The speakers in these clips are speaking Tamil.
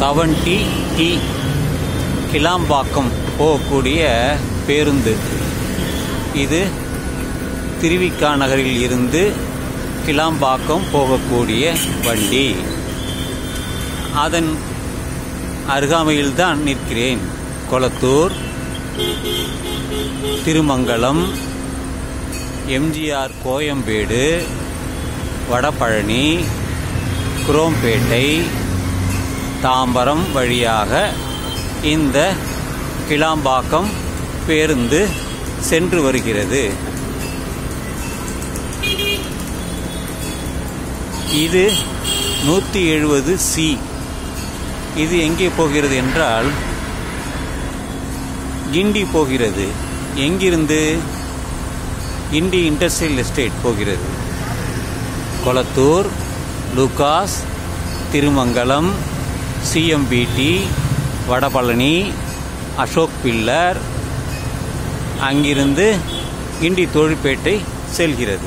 70T கிளாம்பாக்கம் போகக்கூடிய பேருந்து. இது திருவிக்கா நகரில் இருந்து கிளாம்பாக்கம் போகக்கூடிய வண்டி. அதன் அருகாமையில்தான் நிற்கிறேன். கொளத்தூர், திருமங்கலம், எம்ஜிஆர் கோயம்பேடு, வடபழனி, குரோம்பேட்டை, தாம்பரம் வழியாக இந்த கிளாம்பாக்கம் பேருந்து சென்று வருகிறது. இது 170C. இது எங்கே போகிறது என்றால் கிண்டி போகிறது. எங்கிருந்து? கிண்டி இண்டஸ்ட்ரியல் எஸ்டேட் போகிறது. Kolathur, Lucas, Thirumangalam, CMBT, Vadapalani, Ashok Pillar, அங்கிருந்து கிண்டி தொழிற்பேட்டை செல்கிறது.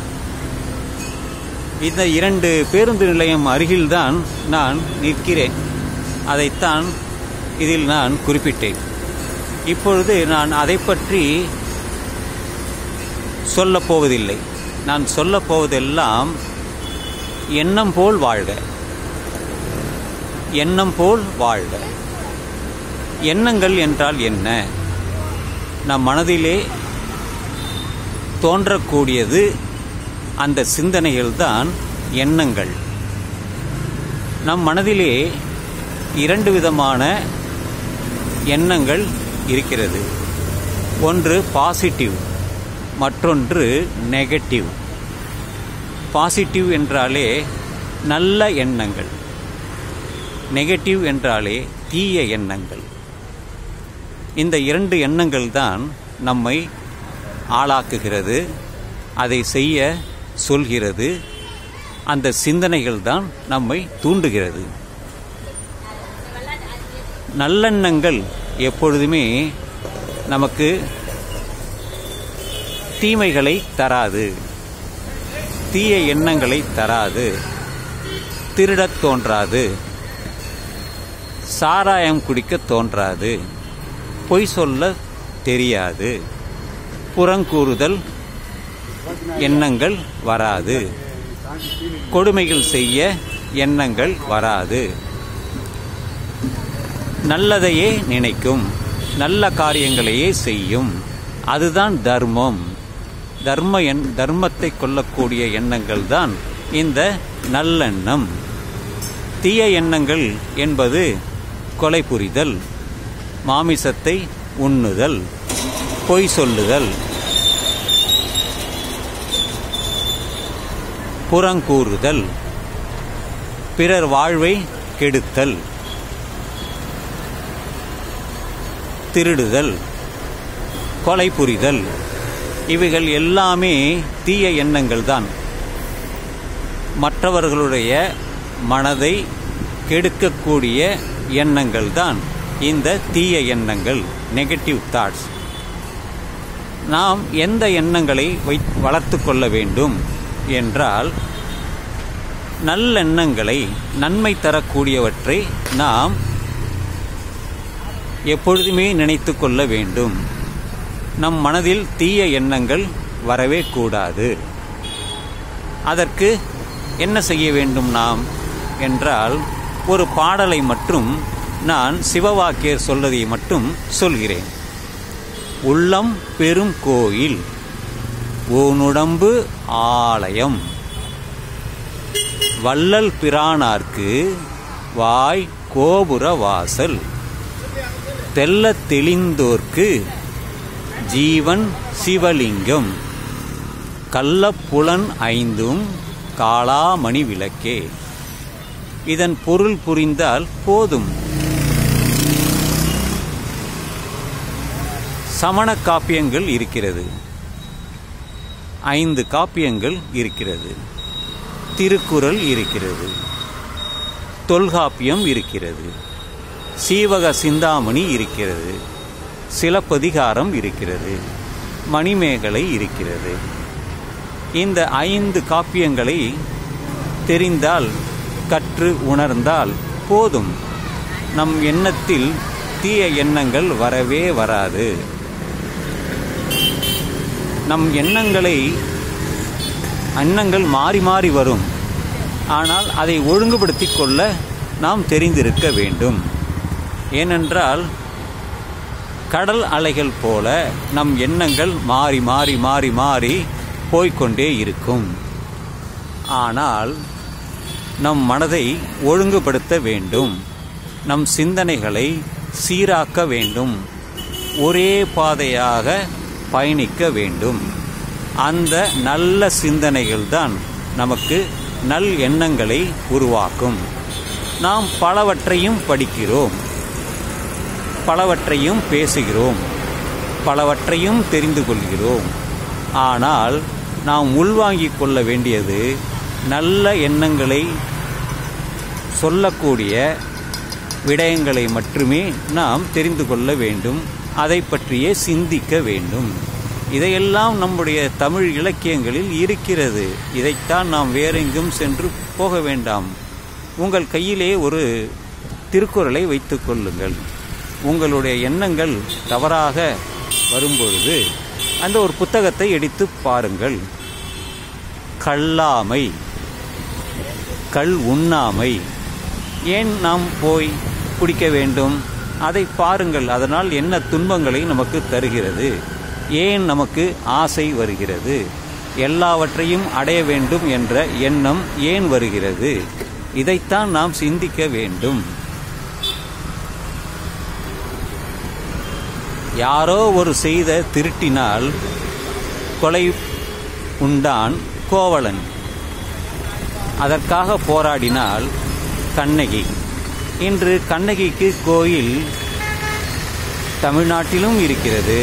இந்த 2 பேருந்து நிலையம் அருகில்தான் நான் நிற்கிறேன். அதைத்தான் இதில் நான் குறிப்பிட்டேன். இப்பொழுது நான் அதை பற்றி சொல்லப்போவதில்லை. நான் சொல்லப்போவதெல்லாம் எண்ணம் போல் வாழ்க, எண்ணம் போல் வாழ்க. எண்ணங்கள் என்றால் என்ன? நம் மனதிலே தோன்றக்கூடியது, அந்த சிந்தனைகள்தான் எண்ணங்கள். நம் மனதிலே 2 விதமான எண்ணங்கள் இருக்கிறது. ஒன்று பாசிட்டிவ், மற்றொன்று நெகட்டிவ். பாசிட்டிவ் என்றாலே நல்ல எண்ணங்கள், நெகட்டிவ் என்றாலே தீய எண்ணங்கள். இந்த 2 எண்ணங்கள் தான் நம்மை ஆளாக்குகிறது, அதை செய்ய சொல்கிறது. அந்த சிந்தனைகள் தான் நம்மை தூண்டுகிறது. நல்லெண்ணங்கள் எப்பொழுதுமே நமக்கு தீமைகளை தராது, தீய எண்ணங்களை தராது. திருடத் தோன்றாது, சாராயம் குடிக்க தோன்றாது, பொய் சொல்ல தெரியாது, புறங்கூறுதல் எண்ணங்கள் வராது, கொடுமைகள் செய்ய எண்ணங்கள் வராது. நல்லதையே நினைக்கும், நல்ல காரியங்களையே செய்யும். அதுதான் தர்மம். தர்மத்தை கொள்ளக்கூடிய எண்ணங்கள் தான் இந்த நல்லெண்ணம். தீய எண்ணங்கள் என்பது கொலை புரிதல், மாமிசத்தை உண்ணுதல், பொய் சொல்லுதல், புறங்கூறுதல், பிறர் வாழ்வை கெடுத்தல், திருடுதல், கொலை புரிதல். இவைகள் எல்லாமே தீய எண்ணங்கள் தான். மற்றவர்களுடைய மனதை கெடுக்கக்கூடிய எண்ணங்கள் தான் இந்த தீய எண்ணங்கள், நெகட்டிவ் தாட்ஸ். நாம் எந்த எண்ணங்களை வளர்த்து கொள்ள வேண்டும் என்றால், நல்லெண்ணங்களை, நன்மை தரக்கூடியவற்றை நாம் எப்பொழுதுமே நினைத்து கொள்ள வேண்டும். நம் மனதில் தீய எண்ணங்கள் வரவே கூடாது. அதற்கு என்ன செய்ய வேண்டும் நாம் என்றால், ஒரு பாடலை மட்டும் நான் சிவவாக்கியர் சொல்லதை மட்டும் சொல்கிறேன். உள்ளம் பெரும் கோயில், ஊனுடம்பு ஆலயம், வள்ளல் பிரானார்க்கு வாய் கோபுர வாசல், தெள்ளத் தெளிந்தோர்க்கு ஜீவன் சிவலிங்கம், கள்ளப்புலன் 5 காளாமணி விளக்கே. இதன் பொருள் புரிந்தால் போதும். சமண காப்பியங்கள் இருக்கிறது, 5 காப்பியங்கள் இருக்கிறது. திருக்குறள் இருக்கிறது, தொல்காப்பியம் இருக்கிறது, சீவக சிந்தாமணி இருக்கிறது, சிலப்பதிகாரம் இருக்கிறது, மணிமேகலை இருக்கிறது. இந்த 5 காப்பியங்களை தெரிந்தால், கற்று உணர்ந்தால் போதும். நம் எண்ணத்தில் தீய எண்ணங்கள் வரவே வராது. நம் எண்ணங்கள் மாறி மாறி வரும். ஆனால் அதை ஒழுங்குபடுத்தி கொள்ள நாம் தெரிந்திருக்க வேண்டும். ஏனென்றால் கடல் அலைகள் போல நம் எண்ணங்கள் மாறி மாறி மாறி மாறி போய்கொண்டே இருக்கும். ஆனால் நம் மனதை ஒழுங்குபடுத்த வேண்டும். நம் சிந்தனைகளை சீராக்க வேண்டும். ஒரே பாதையாக பயணிக்க வேண்டும். அந்த நல்ல சிந்தனைகள்தான் நமக்கு நல் எண்ணங்களை உருவாக்கும். நாம் பலவற்றையும் படிக்கிறோம், பலவற்றையும் பேசுகிறோம், பலவற்றையும் தெரிந்து கொள்கிறோம். ஆனால் நாம் உள்வாங்கிக் கொள்ள வேண்டியது நல்ல எண்ணங்களை சொல்லக்கூடிய விடயங்களை மட்டுமே நாம் தெரிந்து கொள்ள வேண்டும். அதை பற்றியே சிந்திக்க வேண்டும். இதையெல்லாம் நம்முடைய தமிழ் இலக்கியங்களில் இருக்கிறது. இதைத்தான் நாம் வேறெங்கும் சென்று போக வேண்டாம். உங்கள் கையிலே ஒரு திருக்குறளை வைத்துக் கொள்ளுங்கள். உங்களுடைய எண்ணங்கள் தவறாக வரும்பொழுது அந்த ஒரு புத்தகத்தை எடுத்து பாருங்கள். கல்லாமை, கள் உண்ணாமை, ஏன் நாம் போய் குடிக்க வேண்டும்? அதை பாருங்கள். அதனால் என்ன துன்பங்களை நமக்கு தருகிறது? ஏன் நமக்கு ஆசை வருகிறது? எல்லாவற்றையும் அடைய வேண்டும் என்ற எண்ணம் ஏன் வருகிறது? இதைத்தான் நாம் சிந்திக்க வேண்டும். யாரோ ஒரு செய்த திருட்டினால் கொலை உண்டான் கோவலன். அதற்காக போராடினாள் கண்ணகி. இன்று கண்ணகிக்கு கோயில் தமிழ்நாட்டிலும் இருக்கிறது,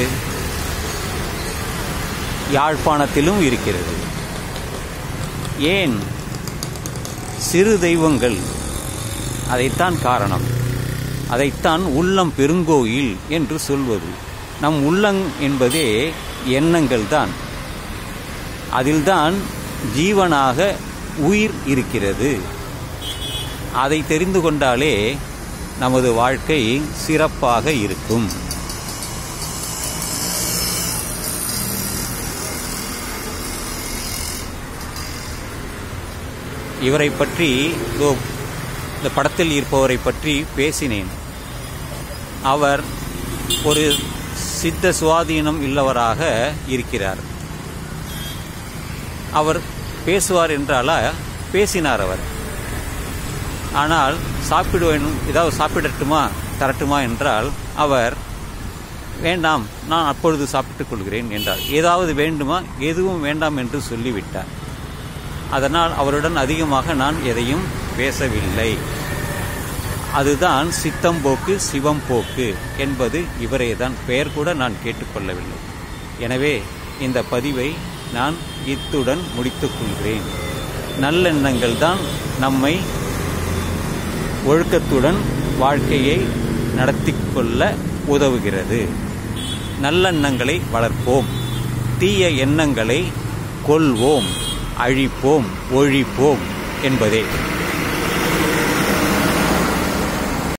யாழ்ப்பாணத்திலும் இருக்கிறது. ஏன்? சிறு தெய்வங்கள். அதைத்தான் காரணம். அதைத்தான் உள்ளம் பெருங்கோயில் என்று சொல்வது. நம் உள்ளம் என்பதே எண்ணங்கள் தான். அதில்தான் ஜீவனாக உயிர் இருக்கிறது. அதை தெரிந்து கொண்டாலே நமது வாழ்க்கை சிறப்பாக இருக்கும். இவரை பற்றி இந்த படத்தில் இருப்பவரை பற்றி பேசினேன். அவர் ஒரு சித்த சுவாதீனம் உள்ளவராக இருக்கிறார். அவர் பேசுவார் என்றால பேசினார் அவர். ஆனால் சாப்பிடுவேன், ஏதாவது சாப்பிடட்டுமா தரட்டுமா என்றால் அவர் வேண்டாம், நான் அப்பொழுது சாப்பிட்டுக் கொள்கிறேன் என்றார். ஏதாவது வேண்டுமா? எதுவும் வேண்டாம் என்று சொல்லிவிட்டார். அதனால் அவருடன் அதிகமாக நான் எதையும் பேசவில்லை. அதுதான் சித்தம்போக்கு சிவம்போக்கு என்பது இவரேதான். பெயர் கூட நான் கேட்டுக்கொள்ளவில்லை. எனவே இந்த பதிவை நான் இத்துடன் முடித்துக் கொள்கிறேன். நல்லெண்ணங்கள் தான் நம்மை ஒழுக்கத்துடன் வாழ்க்கையை நடத்தி கொள்ள உதவுகிறது. நல்லெண்ணங்களை வளர்ப்போம், தீய எண்ணங்களை கொல்வோம், அழிப்போம், ஒழிப்போம் என்பதே.